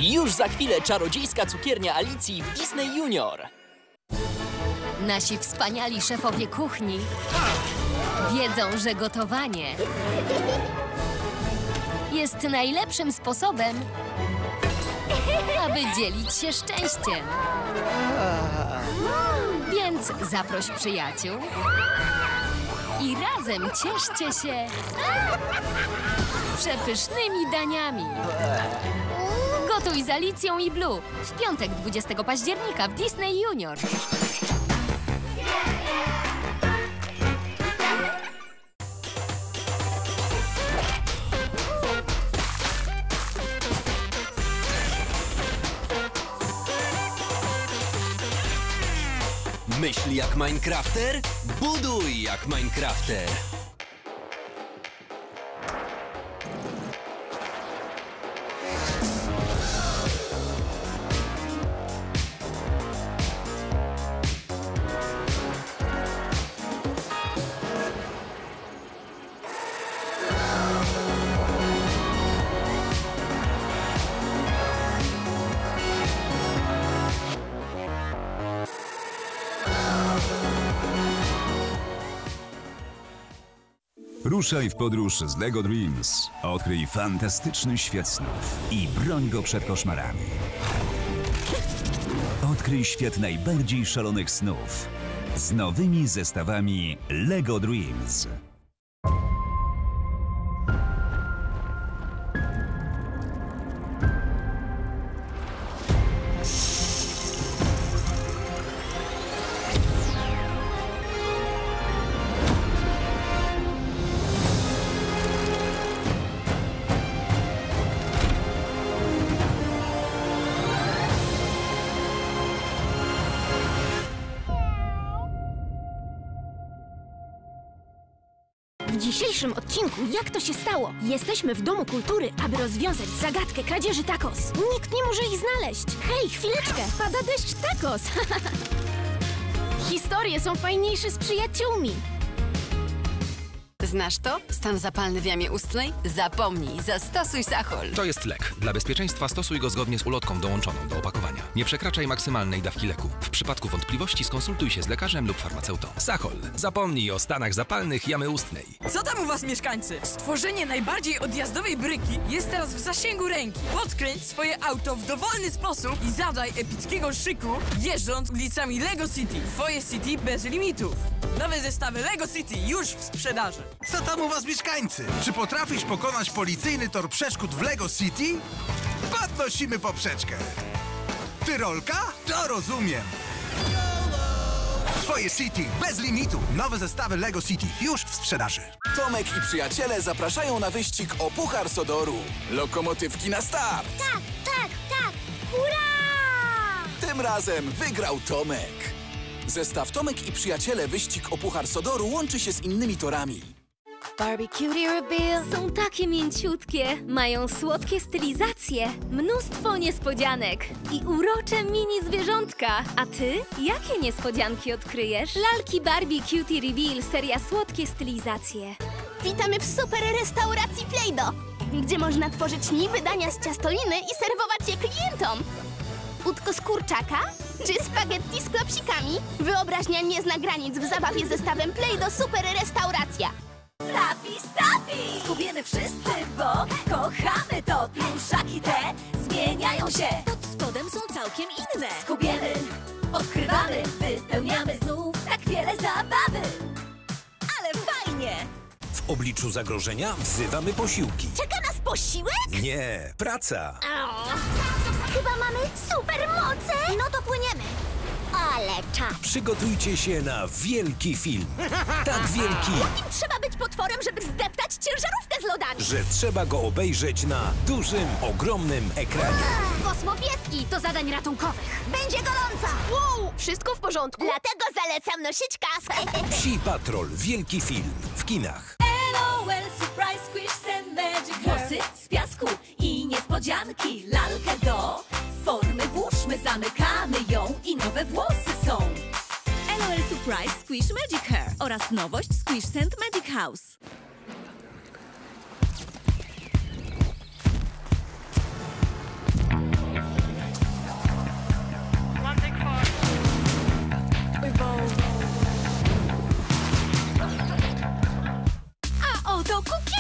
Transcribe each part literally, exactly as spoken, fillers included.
Już za chwilę czarodziejska cukiernia Alicji w Disney Junior. Nasi wspaniali szefowie kuchni wiedzą, że gotowanie jest najlepszym sposobem, aby dzielić się szczęściem. Więc zaproś przyjaciół i razem cieszcie się przepysznymi daniami. Gotuj z Alicją i Blue w piątek dwudziestego października w Disney Junior. Myśl jak Minecrafter? Buduj jak Minecrafter! Ruszaj w podróż z LEGO Dreams. Odkryj fantastyczny świat snów i broń go przed koszmarami. Odkryj świat najbardziej szalonych snów z nowymi zestawami LEGO Dreams. W dzisiejszym odcinku jak to się stało? Jesteśmy w Domu Kultury, aby rozwiązać zagadkę kradzieży tacos. Nikt nie może ich znaleźć. Hej, chwileczkę, pada deszcz tacos. Historie są fajniejsze z przyjaciółmi. Znasz to? Stan zapalny w jamie ustnej? Zapomnij, zastosuj Sachol. To jest lek. Dla bezpieczeństwa stosuj go zgodnie z ulotką dołączoną do opakowania. Nie przekraczaj maksymalnej dawki leku. W przypadku wątpliwości skonsultuj się z lekarzem lub farmaceutą. Sachol. Zapomnij o stanach zapalnych jamy ustnej. Co tam u was, mieszkańcy? Stworzenie najbardziej odjazdowej bryki jest teraz w zasięgu ręki. Podkręć swoje auto w dowolny sposób i zadaj epickiego szyku, jeżdżąc ulicami Lego City. Twoje City bez limitów. Nowe zestawy Lego City już w sprzedaży. Co tam u was, mieszkańcy? Czy potrafisz pokonać policyjny tor przeszkód w Lego City? Podnosimy poprzeczkę. Tyrolka? To rozumiem. Twoje City bez limitu. Nowe zestawy Lego City już w sprzedaży. Tomek i przyjaciele zapraszają na wyścig o Puchar Sodoru. Lokomotywki na start. Tak, tak, tak. Hurra! Tym razem wygrał Tomek. Zestaw Tomek i przyjaciele wyścig o Puchar Sodoru łączy się z innymi torami. Barbie Cutie Reveal są takie mięciutkie, mają słodkie stylizacje, mnóstwo niespodzianek i urocze mini zwierzątka. A ty? Jakie niespodzianki odkryjesz? Lalki Barbie Cutie Reveal, seria słodkie stylizacje. Witamy w super restauracji Play-Doh, gdzie można tworzyć niby dania z ciastoliny i serwować je klientom. Udko z kurczaka? Czy spaghetti z klopsikami? Wyobraźnia nie zna granic w zabawie zestawem Play-Doh Super Restauracja. Flappy Stappy! Zgubiemy wszyscy, bo kochamy to. Pluszaki te zmieniają się. Pod spodem są całkiem inne. Zgubiemy, odkrywamy, wypełniamy znów tak wiele zabawy. Ale fajnie! W obliczu zagrożenia wzywamy posiłki. Czeka nas posiłek? Nie, praca. Chyba mamy super moce! No to płyniemy. Ale czas. Przygotujcie się na wielki film. Tak wielki, Jakim trzeba być potworem, żeby zdeptać ciężarówkę z lodami? że trzeba go obejrzeć na dużym, ogromnym ekranie. Kosmopieski do zadań ratunkowych. Będzie gorąca! Wow! Wszystko w porządku? Dlatego zalecam nosić kask. Psi Patrol, wielki film w kinach. LOL, surprise, squish and magic. Włosy z piasku i niespodzianki. Lalkę do formy włóżmy, zamykamy ją i nowe włosy są. LOL Surprise Squish Magic Hair oraz nowość Squish Scent Magic House.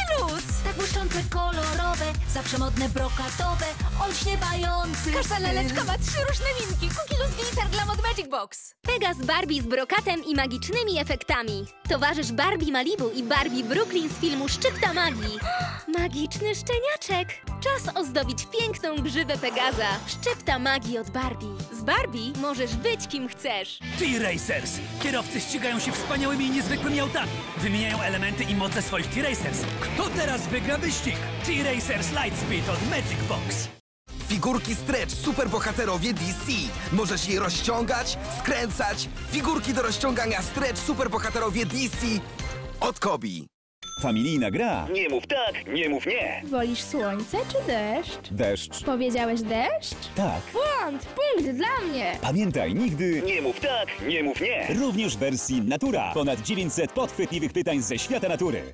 luz! Tak błyszczące, kolorowe, zawsze modne, brokatowe, olśniewający Każda laleczka ma trzy różne linki. Cookie Luz Glitter Glam od Magic Box. Pegas Barbie z brokatem i magicznymi efektami. Towarzysz Barbie Malibu i Barbie Brooklyn z filmu Szczypta Magii. Magiczny szczeniaczek. Czas ozdobić piękną grzywę Pegaza. Szczypta Magii od Barbie. Z Barbie możesz być kim chcesz. T-Racers! Kierowcy ścigają się wspaniałymi i niezwykłymi autami. Wymieniają elementy i moce swoich T-Racers. Kto teraz wygra wyścig? T-Racers Lightspeed od Magic Box. Figurki Stretch Superbohaterowie D C. Możesz je rozciągać, skręcać. Figurki do rozciągania Stretch Superbohaterowie D C od Kobi. Familijna gra. Nie mów tak, nie mów nie. Wolisz słońce czy deszcz? Deszcz. Powiedziałeś deszcz? Tak. Błąd! Punkt dla mnie! Pamiętaj, nigdy... Nie mów tak, nie mów nie. Również w wersji Natura. Ponad dziewięćset podchwytliwych pytań ze świata natury.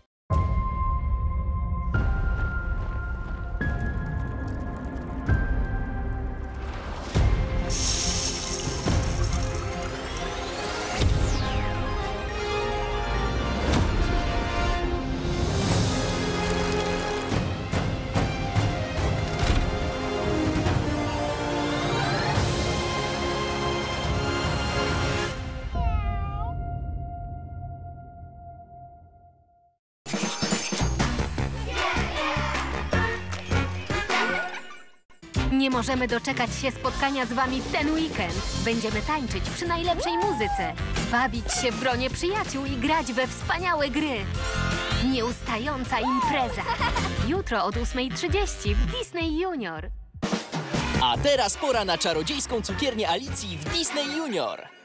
Nie możemy doczekać się spotkania z wami w ten weekend. Będziemy tańczyć przy najlepszej muzyce, bawić się w gronie przyjaciół i grać we wspaniałe gry. Nieustająca impreza. Jutro od ósmej trzydzieści w Disney Junior. A teraz pora na czarodziejską cukiernię Alicji w Disney Junior.